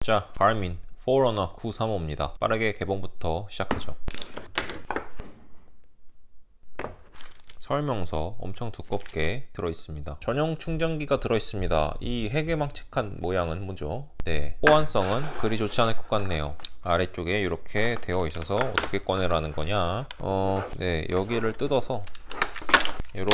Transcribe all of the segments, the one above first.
자, 가르민 포러너 935입니다. 빠르게 개봉부터 시작하죠. 설명서 엄청 두껍게 들어있습니다. 전용 충전기가 들어있습니다. 이 해괴망측한 모양은 뭐죠? 네, 호환성은 그리 좋지 않을 것 같네요. 아래쪽에 이렇게 되어 있어서 어떻게 꺼내라는 거냐? 네, 여기를 뜯어서 이렇게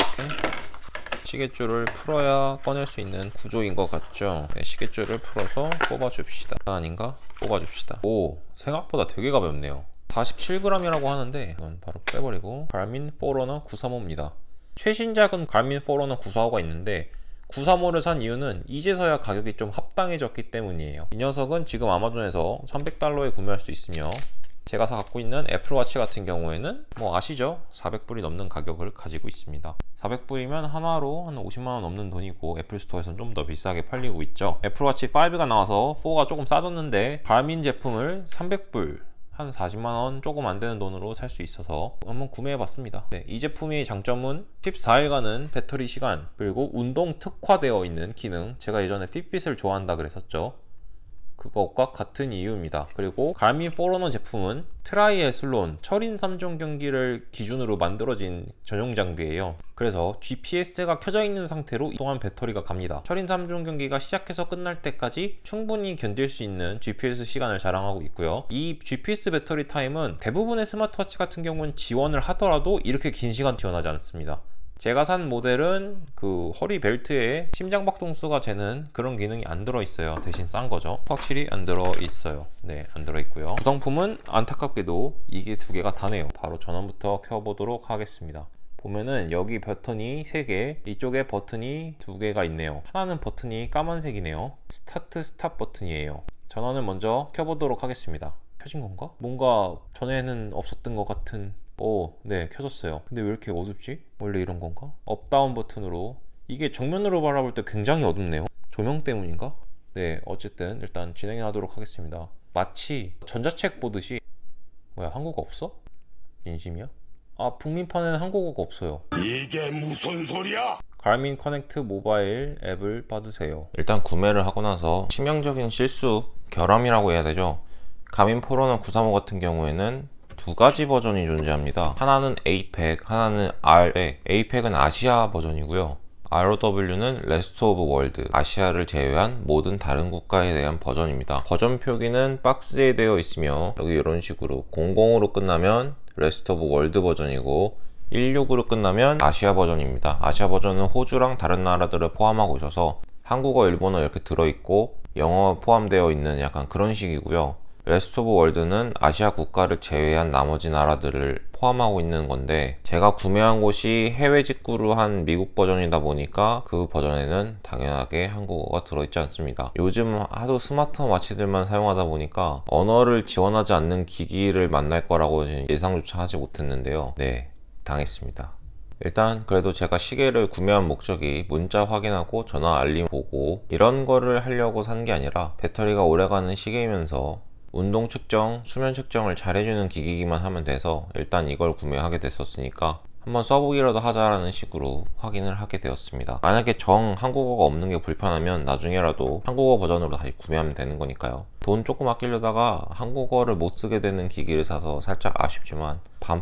시계줄을 풀어야 꺼낼 수 있는 구조인 것 같죠? 네, 시계줄을 풀어서 뽑아줍시다. 아닌가? 뽑아줍시다. 오, 생각보다 되게 가볍네요. 47g이라고 하는데 이건 바로 빼버리고 가르민 포러너 935입니다. 최신작은 가르민 포러너 945가 있는데 935를 산 이유는 이제서야 가격이 좀 합당해졌기 때문이에요. 이 녀석은 지금 아마존에서 300달러에 구매할 수 있으며 제가 갖고 있는 애플워치 같은 경우에는 뭐 아시죠? 400불이 넘는 가격을 가지고 있습니다. 400불이면 하나로 한 50만원 넘는 돈이고 애플스토어에서는 좀 더 비싸게 팔리고 있죠. 애플워치 5가 나와서 4가 조금 싸졌는데 가르민 제품을 300불 한 40만원 조금 안 되는 돈으로 살 수 있어서 한번 구매해봤습니다. 네, 이 제품의 장점은 14일간은 배터리 시간, 그리고 운동 특화되어 있는 기능, 제가 예전에 핏빗을 좋아한다 그랬었죠. 그것과 같은 이유입니다. 그리고 가르민 포러너 제품은 트라이애슬론 철인 3종 경기를 기준으로 만들어진 전용 장비예요. 그래서 GPS가 켜져 있는 상태로 이동안 배터리가 갑니다. 철인 3종 경기가 시작해서 끝날 때까지 충분히 견딜 수 있는 GPS 시간을 자랑하고 있고요. 이 GPS 배터리 타임은 대부분의 스마트워치 같은 경우는 지원을 하더라도 이렇게 긴 시간 지원하지 않습니다. 제가 산 모델은 그 허리 벨트에 심장박동수가 재는 그런 기능이 안 들어있어요. 대신 싼 거죠. 확실히 안 들어있어요. 네, 안 들어있고요. 구성품은 안타깝게도 이게 두 개가 다네요. 바로 전원부터 켜보도록 하겠습니다. 보면은 여기 버튼이 3개, 이쪽에 버튼이 2개가 있네요. 하나는 버튼이 까만색이네요. 스타트 스탑 버튼이에요. 전원을 먼저 켜보도록 하겠습니다. 켜진 건가? 뭔가 전에는 없었던 것 같은. 오, 네, 켜졌어요. 근데 왜 이렇게 어둡지? 원래 이런 건가? 업다운 버튼으로. 이게 정면으로 바라볼 때 굉장히 어둡네요. 조명 때문인가? 네, 어쨌든 일단 진행해 하도록 하겠습니다. 마치 전자책 보듯이. 뭐야, 한국어 없어? 진심이야? 아, 북민판에는 한국어가 없어요. 이게 무슨 소리야? 가르민 커넥트 모바일 앱을 받으세요. 일단 구매를 하고 나서 치명적인 실수, 결함이라고 해야 되죠. 가르민 포러너 935 같은 경우에는 두 가지 버전이 존재합니다. 하나는 APEC, 하나는 RE. APEC은 아시아 버전이고요. ROW는 레스트 오브 월드, 아시아를 제외한 모든 다른 국가에 대한 버전입니다. 버전 표기는 박스에 되어 있으며 여기 이런 식으로 00으로 끝나면 레스트 오브 월드 버전이고 16으로 끝나면 아시아 버전입니다. 아시아 버전은 호주랑 다른 나라들을 포함하고 있어서 한국어, 일본어 이렇게 들어있고 영어 포함되어 있는 약간 그런 식이고요. 레스트 오브 월드는 아시아 국가를 제외한 나머지 나라들을 포함하고 있는 건데 제가 구매한 곳이 해외 직구로 한 미국 버전이다 보니까 그 버전에는 당연하게 한국어가 들어있지 않습니다. 요즘 하도 스마트워치들만 사용하다 보니까 언어를 지원하지 않는 기기를 만날 거라고 예상조차 하지 못했는데요. 네, 당했습니다. 일단 그래도 제가 시계를 구매한 목적이 문자 확인하고 전화 알림 보고 이런 거를 하려고 산 게 아니라 배터리가 오래가는 시계이면서 운동 측정, 수면 측정을 잘 해주는 기기기만 하면 돼서 일단 이걸 구매하게 됐었으니까 한번 써보기라도 하자라는 식으로 확인을 하게 되었습니다. 만약에 한국어가 없는 게 불편하면 나중에라도 한국어 버전으로 다시 구매하면 되는 거니까요. 돈 조금 아끼려다가 한국어를 못 쓰게 되는 기기를 사서 살짝 아쉽지만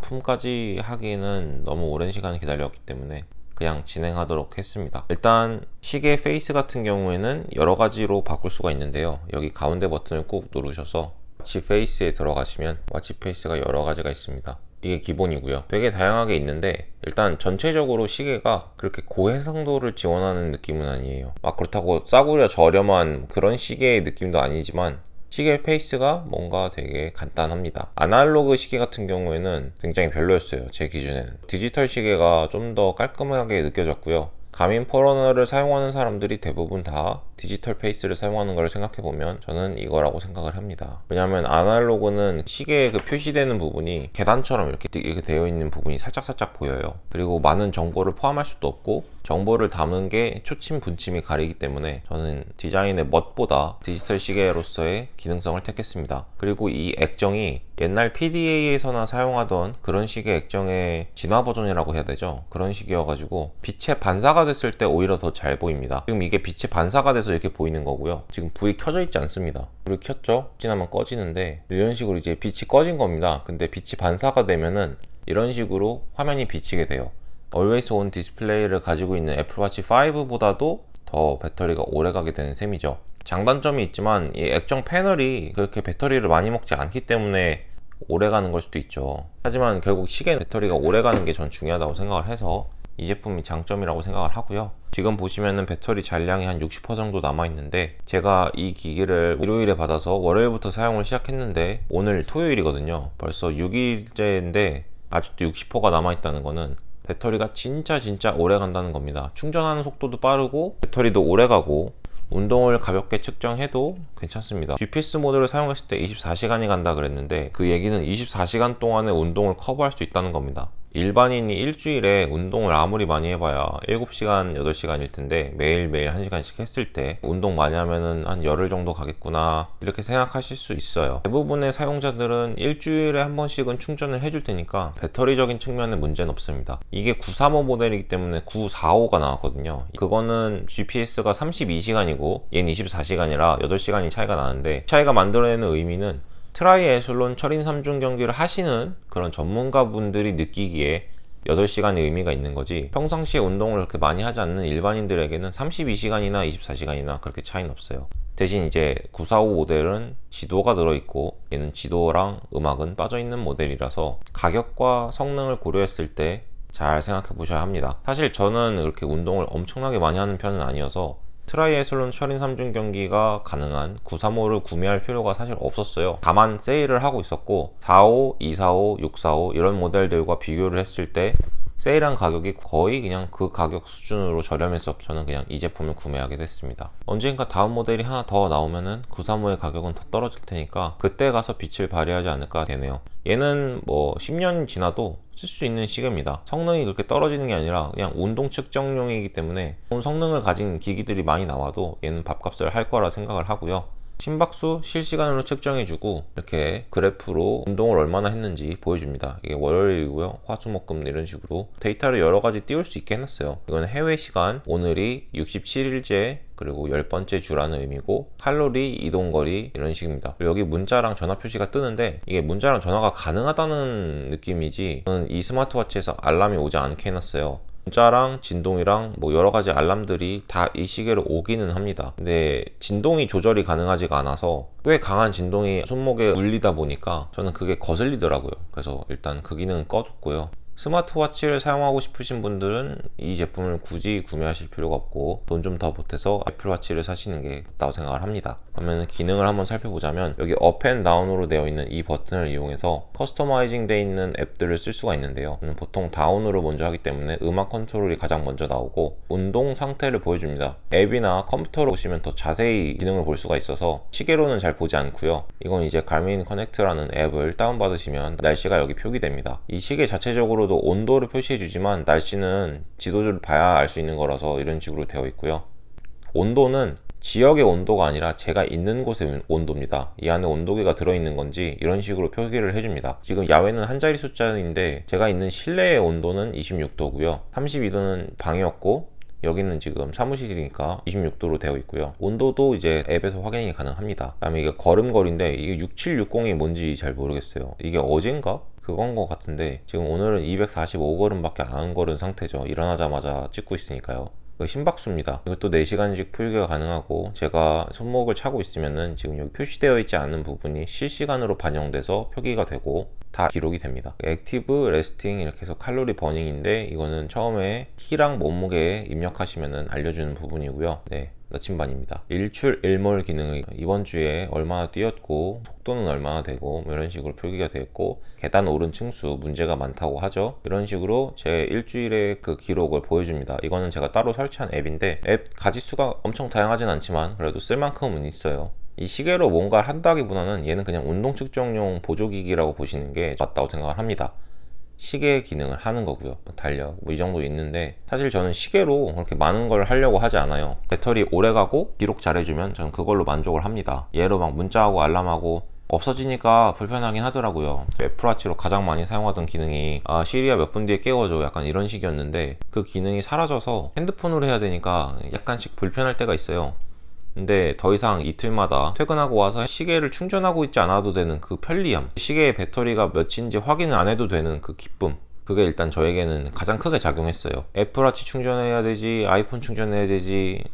반품까지 하기에는 너무 오랜 시간을 기다렸기 때문에 그냥 진행하도록 했습니다. 일단 시계 페이스 같은 경우에는 여러 가지로 바꿀 수가 있는데요. 여기 가운데 버튼을 꾹 누르셔서 워치 페이스에 들어가시면 워치 페이스가 여러 가지가 있습니다. 이게 기본이고요. 되게 다양하게 있는데 일단 전체적으로 시계가 그렇게 고해상도를 지원하는 느낌은 아니에요. 막 그렇다고 싸구려 저렴한 그런 시계의 느낌도 아니지만 시계 페이스가 뭔가 되게 간단합니다. 아날로그 시계 같은 경우에는 굉장히 별로였어요. 제 기준에는. 디지털 시계가 좀 더 깔끔하게 느껴졌고요. 가르민 포러너를 사용하는 사람들이 대부분 다 디지털 페이스를 사용하는 걸 생각해보면 저는 이거라고 생각을 합니다. 왜냐하면 아날로그는 시계에 그 표시되는 부분이 계단처럼 이렇게 되어 있는 부분이 살짝 보여요. 그리고 많은 정보를 포함할 수도 없고 정보를 담은 게 초침 분침이 가리기 때문에 저는 디자인의 멋보다 디지털 시계로서의 기능성을 택했습니다. 그리고 이 액정이 옛날 PDA에서나 사용하던 그런 식의 액정의 진화 버전이라고 해야 되죠. 그런 식이어가지고 빛의 반사가 됐을 때 오히려 더 잘 보입니다. 지금 이게 빛의 반사가 그래서 이렇게 보이는 거고요. 지금 불이 켜져 있지 않습니다. 불을 켰죠? 지나면 꺼지는데 이런 식으로 이제 빛이 꺼진 겁니다. 근데 빛이 반사가 되면은 이런 식으로 화면이 비치게 돼요. Always On 디스플레이를 가지고 있는 애플워치 5보다도 더 배터리가 오래 가게 되는 셈이죠. 장단점이 있지만 이 액정 패널이 그렇게 배터리를 많이 먹지 않기 때문에 오래 가는 걸 수도 있죠. 하지만 결국 시계 배터리가 오래 가는 게 전 중요하다고 생각을 해서 이 제품이 장점이라고 생각을 하고요. 지금 보시면은 배터리 잔량이 한 60% 정도 남아 있는데 제가 이 기기를 일요일에 받아서 월요일부터 사용을 시작했는데 오늘 토요일이거든요. 벌써 6일째인데 아직도 60%가 남아 있다는 거는 배터리가 진짜 오래 간다는 겁니다. 충전하는 속도도 빠르고 배터리도 오래 가고 운동을 가볍게 측정해도 괜찮습니다. GPS 모드를 사용했을 때 24시간이 간다 그랬는데 그 얘기는 24시간 동안의 운동을 커버할 수 있다는 겁니다. 일반인이 일주일에 운동을 아무리 많이 해봐야 7시간, 8시간일 텐데 매일매일 1시간씩 했을 때 운동 많이 하면은 한 열흘 정도 가겠구나 이렇게 생각하실 수 있어요. 대부분의 사용자들은 일주일에 한 번씩은 충전을 해줄 테니까 배터리적인 측면에 문제는 없습니다. 이게 935 모델이기 때문에 945가 나왔거든요. 그거는 GPS가 32시간이고 얘는 24시간이라 8시간이 차이가 나는데 차이가 만들어내는 의미는 트라이애슬론 철인 3중 경기를 하시는 그런 전문가분들이 느끼기에 8시간의 의미가 있는 거지 평상시에 운동을 그렇게 많이 하지 않는 일반인들에게는 32시간이나 24시간이나 그렇게 차이는 없어요. 대신 이제 945 모델은 지도가 들어있고 얘는 지도랑 음악은 빠져있는 모델이라서 가격과 성능을 고려했을 때 잘 생각해 보셔야 합니다. 사실 저는 그렇게 운동을 엄청나게 많이 하는 편은 아니어서 트라이애슬론 철인 3중 경기가 가능한 935를 구매할 필요가 사실 없었어요. 다만 세일을 하고 있었고 45, 245, 645 이런 모델들과 비교를 했을 때 세일한 가격이 거의 그냥 그 가격 수준으로 저렴해서 저는 그냥 이 제품을 구매하게 됐습니다. 언젠가 다음 모델이 하나 더 나오면은 935의 가격은 더 떨어질 테니까 그때 가서 빛을 발휘하지 않을까 되네요. 얘는 뭐 10년 지나도 쓸 수 있는 시계입니다. 성능이 그렇게 떨어지는 게 아니라 그냥 운동 측정용이기 때문에 좋은 성능을 가진 기기들이 많이 나와도 얘는 밥값을 할 거라 생각을 하고요. 심박수 실시간으로 측정해주고 이렇게 그래프로 운동을 얼마나 했는지 보여줍니다. 이게 월요일이고요. 화수목금 이런 식으로 데이터를 여러 가지 띄울 수 있게 해놨어요. 이건 해외 시간, 오늘이 67일째 그리고 10번째 주라는 의미고 칼로리, 이동거리 이런 식입니다. 여기 문자랑 전화 표시가 뜨는데 이게 문자랑 전화가 가능하다는 느낌이지 저는 이 스마트워치에서 알람이 오지 않게 해놨어요. 문자랑 진동이랑 뭐 여러가지 알람들이 다 이 시계로 오기는 합니다. 근데 진동이 조절이 가능하지가 않아서 꽤 강한 진동이 손목에 울리다 보니까 저는 그게 거슬리더라고요. 그래서 일단 그 기능은 꺼뒀고요. 스마트워치를 사용하고 싶으신 분들은 이 제품을 굳이 구매하실 필요가 없고 돈 좀 더 보태서 애플워치를 사시는 게 맞다고 생각을 합니다. 그러면 기능을 한번 살펴보자면 여기 업 앤 다운으로 되어 있는 이 버튼을 이용해서 커스터마이징 되어 있는 앱들을 쓸 수가 있는데요. 보통 다운으로 먼저 하기 때문에 음악 컨트롤이 가장 먼저 나오고 운동 상태를 보여줍니다. 앱이나 컴퓨터로 보시면 더 자세히 기능을 볼 수가 있어서 시계로는 잘 보지 않고요. 이건 이제 갈민 커넥트라는 앱을 다운받으시면 날씨가 여기 표기됩니다. 이 시계 자체적으로도 온도를 표시해 주지만 날씨는 지도를 봐야 알 수 있는 거라서 이런 식으로 되어 있고요. 온도는 지역의 온도가 아니라 제가 있는 곳의 온도입니다. 이 안에 온도계가 들어있는 건지 이런 식으로 표기를 해줍니다. 지금 야외는 한 자리 숫자인데 제가 있는 실내의 온도는 26도고요 32도는 방이었고 여기는 지금 사무실이니까 26도로 되어 있고요. 온도도 이제 앱에서 확인이 가능합니다. 그 다음에 이게 걸음걸이인데 이게 6760이 뭔지 잘 모르겠어요. 이게 어젠가? 그건 것 같은데 지금 오늘은 245걸음밖에 안 걸은 상태죠. 일어나자마자 찍고 있으니까요. 심박수입니다. 이것도 4시간씩 표기가 가능하고 제가 손목을 차고 있으면은 지금 여기 표시되어 있지 않은 부분이 실시간으로 반영돼서 표기가 되고 다 기록이 됩니다. 액티브, 레스팅 이렇게 해서 칼로리 버닝인데 이거는 처음에 키랑 몸무게 입력하시면은 알려주는 부분이고요. 네, 나침반입니다. 일출 일몰 기능이 이번 주에 얼마나 뛰었고 속도는 얼마나 되고 뭐 이런 식으로 표기가 되었고 계단 오른 층수 문제가 많다고 하죠. 이런 식으로 제 일주일의 그 기록을 보여줍니다. 이거는 제가 따로 설치한 앱인데 앱 가지수가 엄청 다양하진 않지만 그래도 쓸만큼은 있어요. 이 시계로 뭔가를 한다기보다는 얘는 그냥 운동 측정용 보조기기라고 보시는 게 맞다고 생각을 합니다. 시계 기능을 하는 거고요. 달력 뭐 이 정도 있는데 사실 저는 시계로 그렇게 많은 걸 하려고 하지 않아요. 배터리 오래가고 기록 잘해주면 저는 그걸로 만족을 합니다. 얘로 막 문자하고 알람하고 없어지니까 불편하긴 하더라고요. 애플워치로 가장 많이 사용하던 기능이 시리아 몇 분 뒤에 깨워줘 약간 이런 식이었는데 그 기능이 사라져서 핸드폰으로 해야 되니까 약간씩 불편할 때가 있어요. 근데 더 이상 이틀마다 퇴근하고 와서 시계를 충전하고 있지 않아도 되는 그 편리함, 시계의 배터리가 몇인지 확인을 안 해도 되는 그 기쁨, 그게 일단 저에게는 가장 크게 작용했어요. 애플워치 충전해야 되지, 아이폰 충전해야 되지,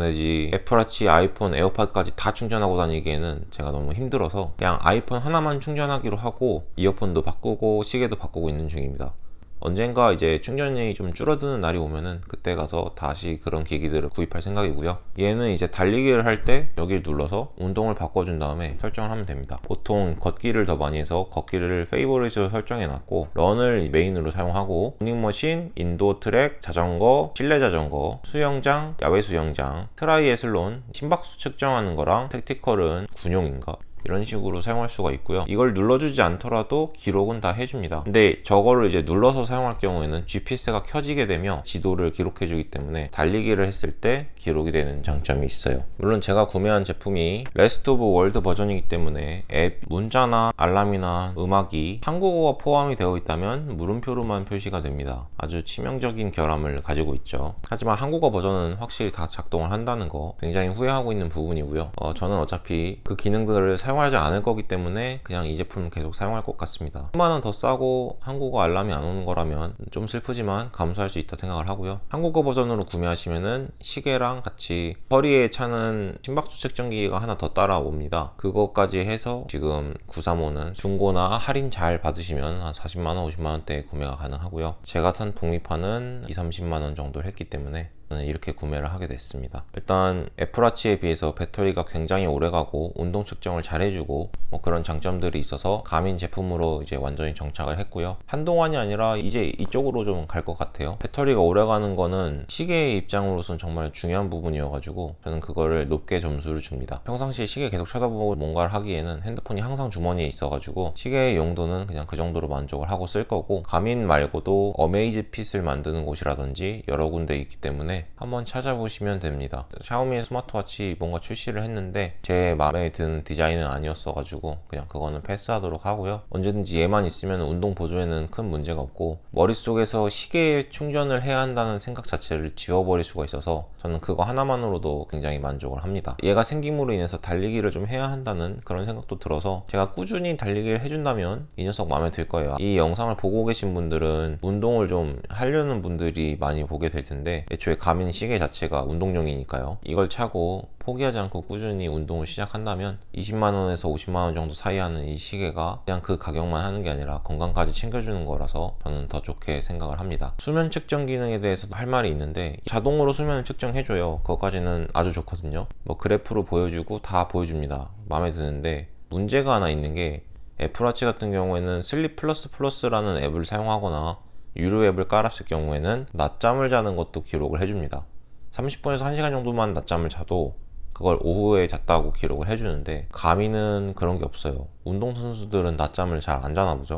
애플워치, 아이폰, 에어팟까지 다 충전하고 다니기에는 제가 너무 힘들어서 그냥 아이폰 하나만 충전하기로 하고 이어폰도 바꾸고 시계도 바꾸고 있는 중입니다. 언젠가 이제 충전이 좀 줄어드는 날이 오면은 그때 가서 다시 그런 기기들을 구입할 생각이고요. 얘는 이제 달리기를 할 때 여기를 눌러서 운동을 바꿔준 다음에 설정을 하면 됩니다. 보통 걷기를 더 많이 해서 걷기를 페이보릿으로 설정해 놨고, 런을 메인으로 사용하고, 러닝머신, 인도어 트랙, 자전거, 실내 자전거, 수영장, 야외 수영장, 트라이애슬론, 심박수 측정하는 거랑 택티컬은 군용인가? 이런 식으로 사용할 수가 있고요. 이걸 눌러주지 않더라도 기록은 다 해줍니다. 근데 저거를 이제 눌러서 사용할 경우에는 GPS가 켜지게 되며 지도를 기록해 주기 때문에 달리기를 했을 때 기록이 되는 장점이 있어요. 물론 제가 구매한 제품이 레스트 오브 월드 버전이기 때문에 앱 문자나 알람이나 음악이 한국어가 포함이 되어 있다면 물음표로만 표시가 됩니다. 아주 치명적인 결함을 가지고 있죠. 하지만 한국어 버전은 확실히 다 작동을 한다는 거 굉장히 후회하고 있는 부분이고요. 저는 어차피 그 기능들을 사용하지 않을 거기 때문에 그냥 이 제품을 계속 사용할 것 같습니다. 10만원 더 싸고 한국어 알람이 안 오는 거라면 좀 슬프지만 감수할 수 있다 생각을 하고요. 한국어 버전으로 구매하시면은 시계랑 같이 허리에 차는 심박수 측정기가 하나 더 따라옵니다. 그것까지 해서 지금 935는 중고나 할인 잘 받으시면 한 40만원, 50만원대에 구매가 가능하고요. 제가 산 북미판은 20-30만원 정도를 했기 때문에 저는 이렇게 구매를 하게 됐습니다. 일단 애플워치에 비해서 배터리가 굉장히 오래가고 운동 측정을 잘 해주고 뭐 그런 장점들이 있어서 가민 제품으로 이제 완전히 정착을 했고요. 한동안이 아니라 이제 이쪽으로 좀 갈 것 같아요. 배터리가 오래가는 거는 시계의 입장으로서는 정말 중요한 부분이어가지고 저는 그거를 높게 점수를 줍니다. 평상시에 시계 계속 쳐다보고 뭔가를 하기에는 핸드폰이 항상 주머니에 있어가지고 시계의 용도는 그냥 그 정도로 만족을 하고 쓸 거고, 가민 말고도 어메이즈핏을 만드는 곳이라든지 여러 군데 있기 때문에 한번 찾아보시면 됩니다. 샤오미의 스마트워치 뭔가 출시를 했는데 제 마음에 드는 디자인은 아니었어 가지고 그냥 그거는 패스하도록 하고요. 언제든지 얘만 있으면 운동 보조에는 큰 문제가 없고, 머릿속에서 시계에 충전을 해야 한다는 생각 자체를 지워버릴 수가 있어서 저는 그거 하나만으로도 굉장히 만족을 합니다. 얘가 생김으로 인해서 달리기를 좀 해야 한다는 그런 생각도 들어서 제가 꾸준히 달리기를 해준다면 이 녀석 마음에 들 거예요. 이 영상을 보고 계신 분들은 운동을 좀 하려는 분들이 많이 보게 될 텐데, 애초에 가민 시계 자체가 운동용이니까요. 이걸 차고 포기하지 않고 꾸준히 운동을 시작한다면 20만원에서 50만원 정도 사이 하는 이 시계가 그냥 그 가격만 하는 게 아니라 건강까지 챙겨주는 거라서 저는 더 좋게 생각을 합니다. 수면 측정 기능에 대해서도 할 말이 있는데, 자동으로 수면을 측정해줘요. 그것까지는 아주 좋거든요. 뭐 그래프로 보여주고 다 보여줍니다. 마음에 드는데 문제가 하나 있는 게, 애플워치 같은 경우에는 슬립 플러스 플러스라는 앱을 사용하거나 유료 앱을 깔았을 경우에는 낮잠을 자는 것도 기록을 해줍니다. 30분에서 1시간 정도만 낮잠을 자도 그걸 오후에 잤다고 기록을 해주는데, 가민은 그런 게 없어요. 운동선수들은 낮잠을 잘 안 자나 보죠.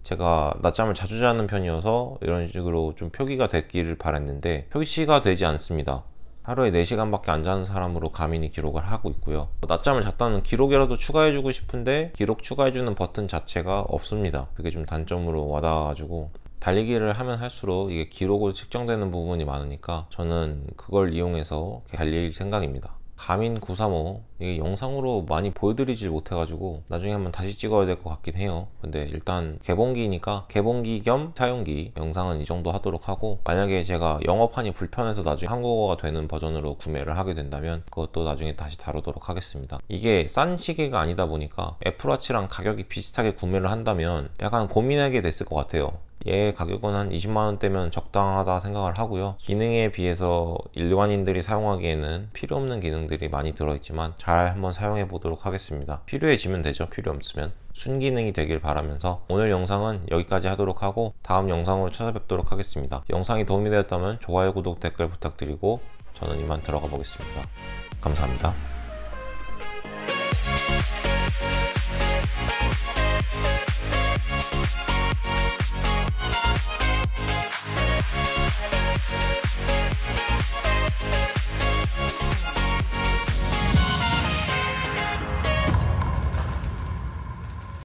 제가 낮잠을 자주 자는 편이어서 이런 식으로 좀 표기가 됐기를 바랬는데 표시가 되지 않습니다. 하루에 4시간밖에 안 자는 사람으로 가민이 기록을 하고 있고요. 낮잠을 잤다는 기록이라도 추가해주고 싶은데 기록 추가해주는 버튼 자체가 없습니다. 그게 좀 단점으로 와닿아가지고, 달리기를 하면 할수록 이게 기록으로 측정되는 부분이 많으니까 저는 그걸 이용해서 달릴 생각입니다. 가민 935 이게 영상으로 많이 보여드리질 못해가지고 나중에 한번 다시 찍어야 될 것 같긴 해요. 근데 일단 개봉기니까 개봉기 겸 사용기 영상은 이 정도 하도록 하고, 만약에 제가 영어판이 불편해서 나중에 한국어가 되는 버전으로 구매를 하게 된다면 그것도 나중에 다시 다루도록 하겠습니다. 이게 싼 시계가 아니다 보니까 애플워치랑 가격이 비슷하게 구매를 한다면 약간 고민하게 됐을 것 같아요. 얘 가격은 한 20만원대면 적당하다 생각을 하고요. 기능에 비해서 일반인들이 사용하기에는 필요 없는 기능들이 많이 들어있지만 잘 한번 사용해 보도록 하겠습니다. 필요해지면 되죠. 필요 없으면 순기능이 되길 바라면서 오늘 영상은 여기까지 하도록 하고 다음 영상으로 찾아뵙도록 하겠습니다. 영상이 도움이 되었다면 좋아요, 구독, 댓글 부탁드리고 저는 이만 들어가 보겠습니다. 감사합니다.